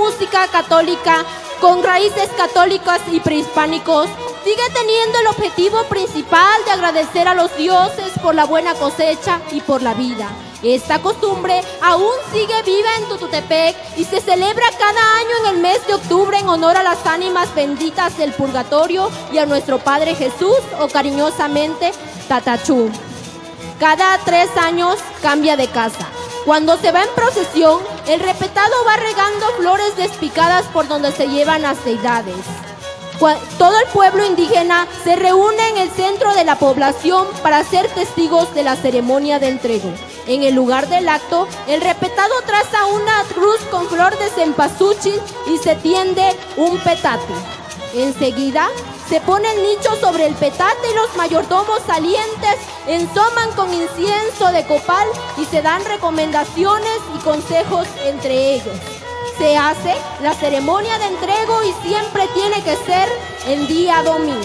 música católica con raíces católicas y prehispánicos, sigue teniendo el objetivo principal de agradecer a los dioses por la buena cosecha y por la vida. Esta costumbre aún sigue viva en Tututepec y se celebra cada año en el mes de octubre en honor a las ánimas benditas del purgatorio y a nuestro Padre Jesús, o cariñosamente Tatachú. Cada 3 años cambia de casa. Cuando se va en procesión, el repetado va regando flores despicadas por donde se llevan las deidades. Todo el pueblo indígena se reúne en el centro de la población para ser testigos de la ceremonia de entrego. En el lugar del acto, el repetado traza una cruz con flor de cempasúchil y se tiende un petate. Enseguida, se pone el nicho sobre el petate y los mayordomos salientes ensoman con incienso de copal y se dan recomendaciones y consejos entre ellos. Se hace la ceremonia de entrego y siempre tiene que ser el día domingo.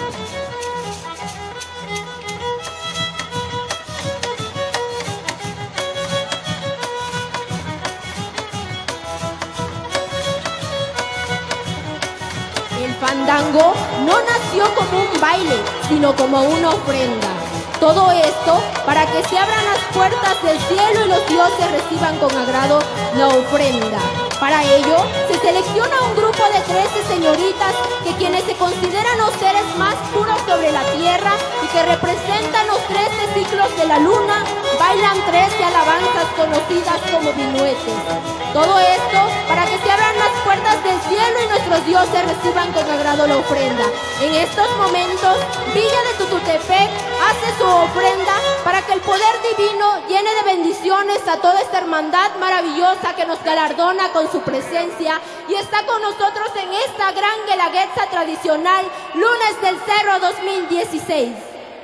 El fandango no nació como un baile, sino como una ofrenda. Todo esto para que se abran las puertas del cielo y los dioses reciban con agrado la ofrenda. Para ello, se selecciona un grupo de 13 señoritas que quienes se consideran los seres más puros sobre la tierra y que representan los 13 ciclos de la luna, bailan 13 alabanzas conocidas como vinuetes. Todo esto para que se abran las puertas del cielo y nuestros dioses reciban con agrado la ofrenda. En estos momentos, Villa de Tututepec hace su ofrenda para que el poder divino llene de bendiciones a toda esta hermandad maravillosa que nos galardona con su presencia y está con nosotros en esta gran guelaguetza tradicional, Lunes del Cerro 2016.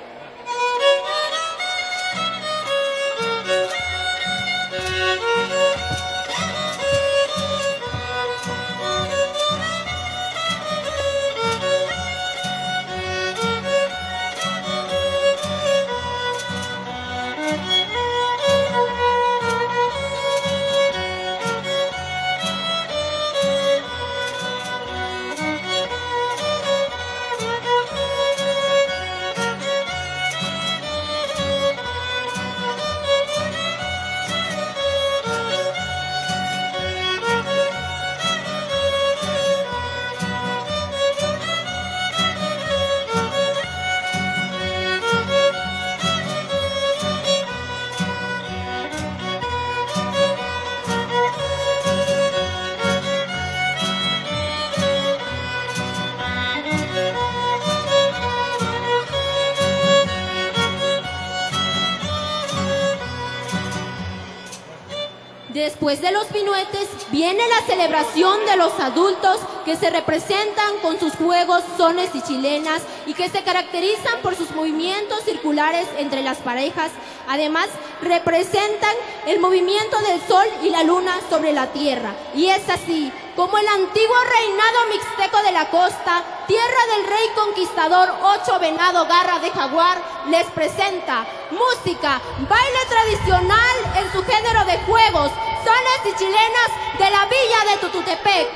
Después de los vinuetes viene la celebración de los adultos que se representan con sus juegos, sones y chilenas y que se caracterizan por sus movimientos circulares entre las parejas. Además, representan el movimiento del sol y la luna sobre la tierra. Y es así como el antiguo reinado mixteco de la costa, tierra del rey conquistador Ocho Venado Garra de Jaguar, les presenta música, baile tradicional en su género de juegos, sones y chilenas de la Villa de Tututepec.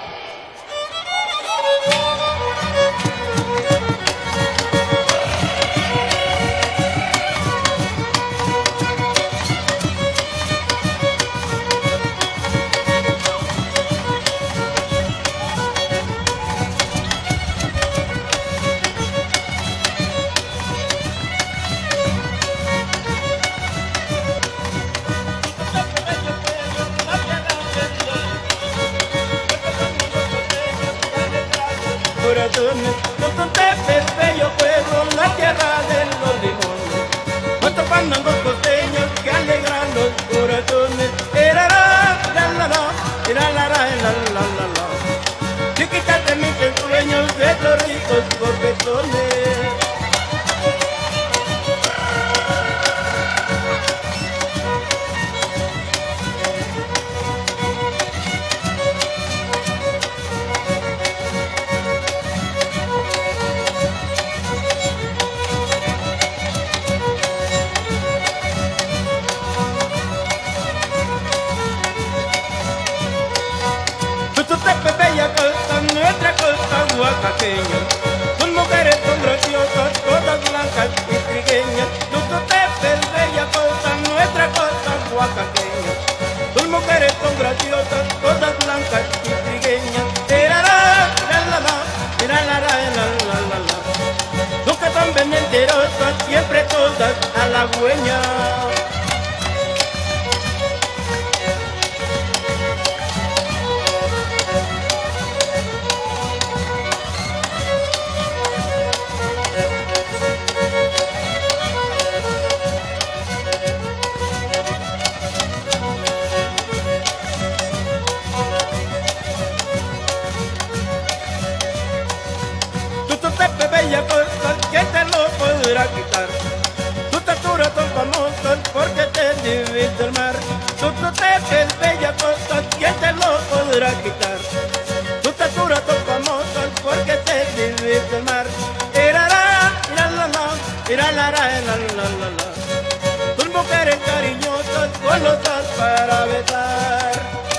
Tututepec, bello pueblo, la tierra de los limones. Nuestros fandangos costeños que alegran los corazones. Erará, la la la, erará, la la la la. Chiquitas de mis sueños de los ricos coquetones. Tututepec oaxaqueñas. Son mujeres son graciosas, todas blancas y trigueñas. Tuxtepec, bella costa, nuestra costa oaxaqueña. Son mujeres son graciosas, todas blancas y trigueñas. Tirará, la la, tirará, la. Nunca son mentirosas, siempre todas halagüeñas. Tuxtepec, bella costa, ¿quién te lo podrá quitar? Tus estatura son famosas porque te divide el mar. Tuxtepec, bella costa, ¿quién te lo podrá quitar? Tus estatura son famosas porque te divide el mar. Irará, la. Son mujeres cariñosas, golosas para besar.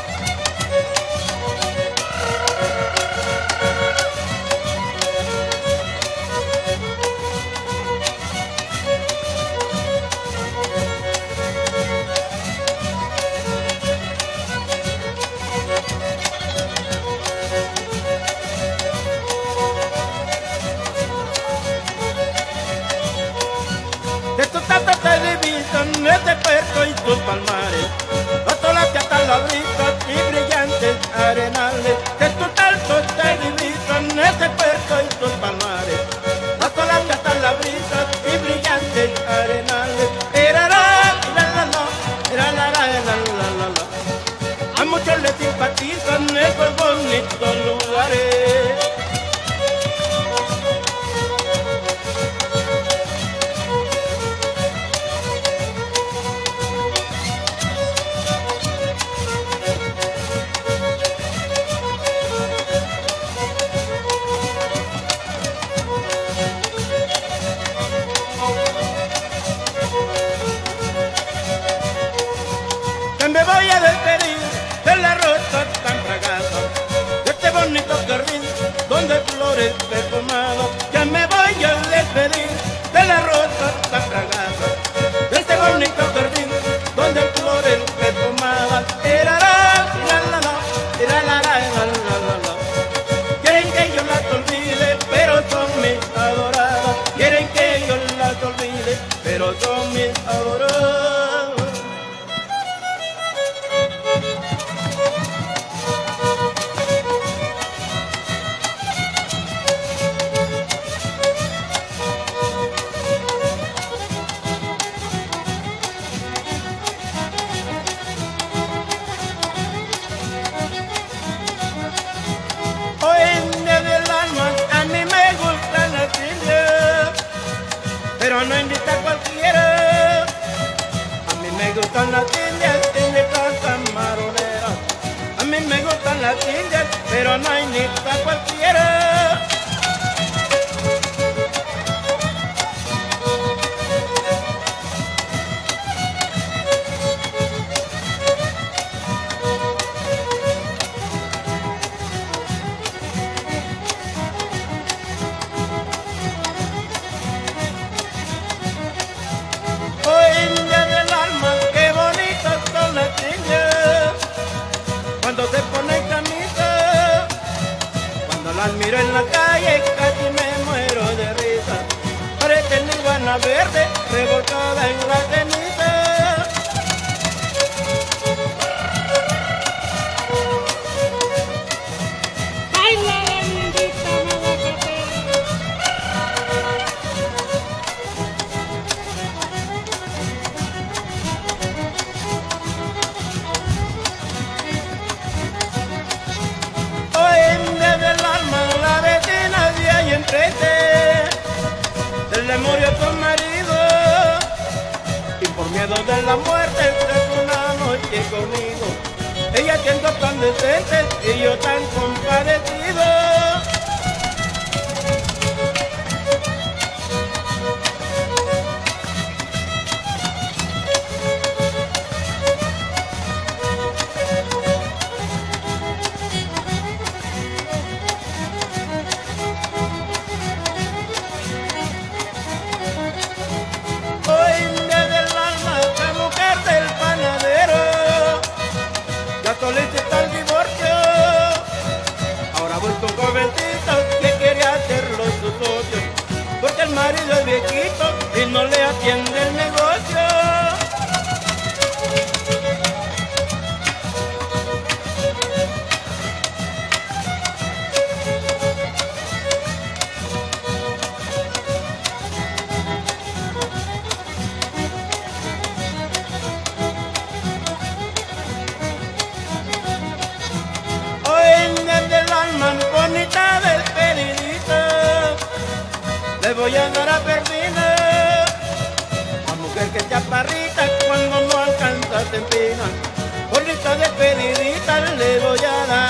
De tus tatas te divisan este puerto y tus palmares, atolaste hasta la brisa y brillantes arenales. De tus altos te divisan este puerto y tus palmares, atolaste hasta la brisa y brillantes arenales. La. A muchos les simpatizan esos bonitos lugares. Me voy a despedir de la rosa tan fragada, de este bonito jardín donde flores perfumadas. Ya me voy a despedir de la rosa tan fragada, de este bonito jardín donde flores perfumadas. La. Quieren que yo las olvide, pero son mis adoradas. Quieren que yo las olvide, pero son mis adoradas. Pero no invita a cualquiera. A mí me gustan las indias, inditas camaroneras. A mí me gustan las indias, pero no invita a cualquiera. Cuando se pone camisa, cuando las miro en la calle casi me muero de risa. Parece nirvana verde revolcada en la ceniza. Se murió su marido y por miedo de la muerte estuvo una noche conmigo. Ella siendo tan decente y yo tan compadecido. no le atiende el negocio. Bonita del pedidito, le voy a dar a Perdina, la mujer que es chaparrita cuando no alcanza se empina. Bonita del pedidita le voy a dar.